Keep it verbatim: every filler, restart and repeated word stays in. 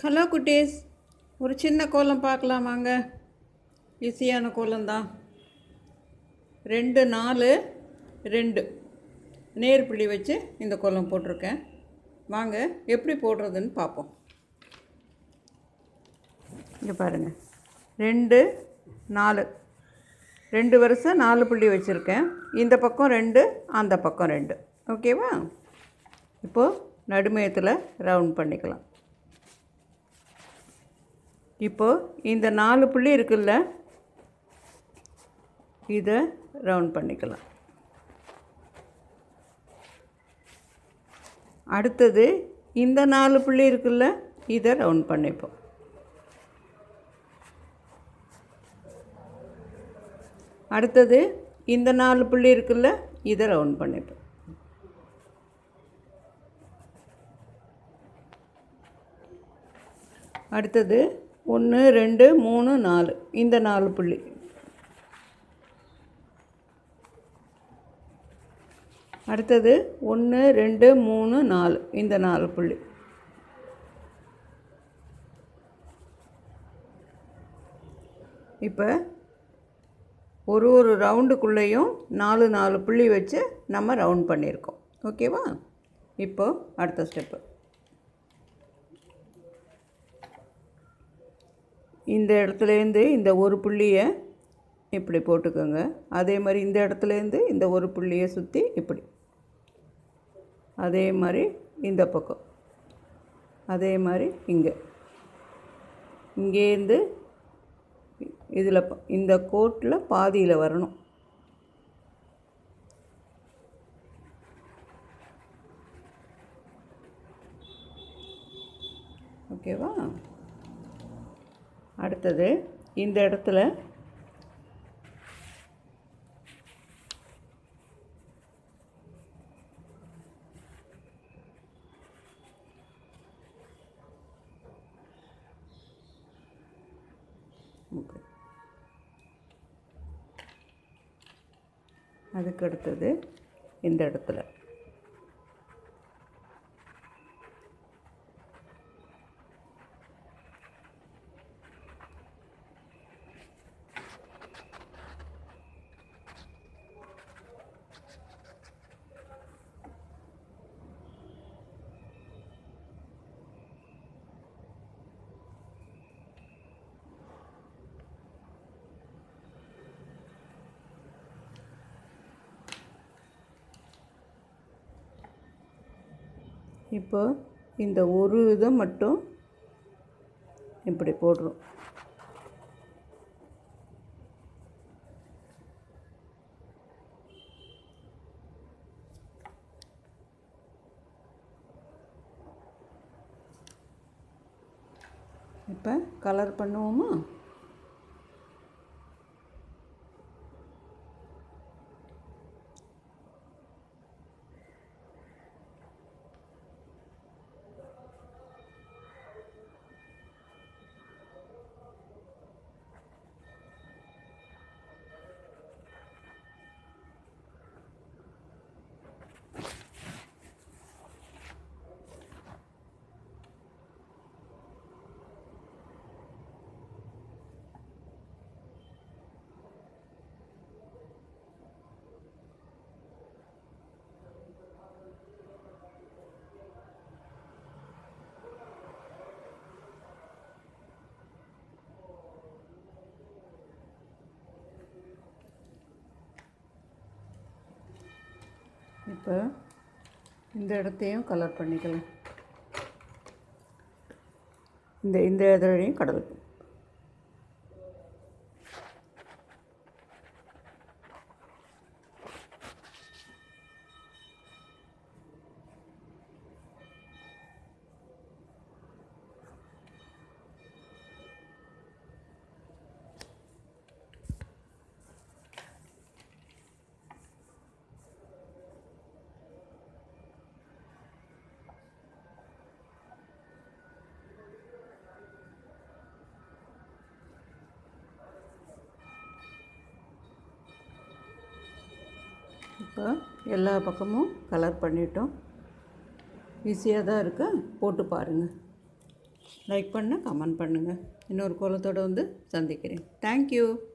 Hello குட்டீஸ், ஒரு சின்ன கோலம் பார்க்கலாம் வாங்க. ஈஸியான கோலம்தான். ரெண்டு நாலு ரெண்டு நேர் புள்ளி வச்சு இந்த கோலம் போட்டிருக்கேன். வாங்க எப்படி போடுறதுன்னு பார்ப்போம். இங்கே பாருங்கள், ரெண்டு நாலு ரெண்டு வருஷம் நாலு புள்ளி வச்சுருக்கேன். இந்த பக்கம் ரெண்டு, அந்த பக்கம் ரெண்டு. ஓகேவா? இப்போது நடுமையத்தில் ரவுண்ட் பண்ணிக்கலாம். இப்போது இந்த நாலு புள்ளி இருக்குல்ல, இதை ரவுண்ட் பண்ணிக்கலாம். அடுத்தது இந்த நாலு புள்ளி இருக்குல்ல, இதை ரவுண்ட் பண்ணிப்போம். அடுத்தது இந்த நாலு புள்ளி இருக்குல்ல, இதை ரவுண்ட் பண்ணிப்போம். அடுத்தது ஒன்று ரெண்டு மூணு நாலு, இந்த நாலு புள்ளி. அடுத்தது ஒன்று ரெண்டு மூணு நாலு, இந்த நாலு புள்ளி. இப்போ ஒரு ஒரு ரவுண்டுக்குள்ளேயும் நாலு நாலு புள்ளி வச்சு நம்ம ரவுண்ட் பண்ணியிருக்கோம். ஓகேவா? இப்போது அடுத்த ஸ்டெப்பு, இந்த இடத்துலேருந்து இந்த ஒரு புள்ளியை இப்படி போட்டுக்கோங்க. அதே மாதிரி இந்த இடத்துலேருந்து இந்த ஒரு புள்ளியை சுற்றி இப்படி, அதே மாதிரி இந்த பக்கம், அதே மாதிரி இங்கே, இங்கேருந்து இதில் இந்த கோட்டில் பாதியில் வரணும். ஓகேவா? அடுத்தது இந்த இடத்துல அதுக்கு அடுத்தது இந்த இடத்துல இப்போ இந்த ஒரு இதை மட்டும் இப்படி போடுறோம். இப்போ கலர் பண்ணுவோமா? இப்போ இந்த இடத்தையும் கலர் பண்ணிக்கலாம். இந்த இந்த இதழையும் கடல். இப்போ எல்லா பக்கமும் கலர் பண்ணிட்டோம். ஈஸியாக தான் இருக்குது, போட்டு பாருங்கள். லைக் பண்ண கமெண்ட் பண்ணுங்கள். இன்னொரு கோலத்தோடு வந்து சந்திக்கிறேன். தேங்க்யூ.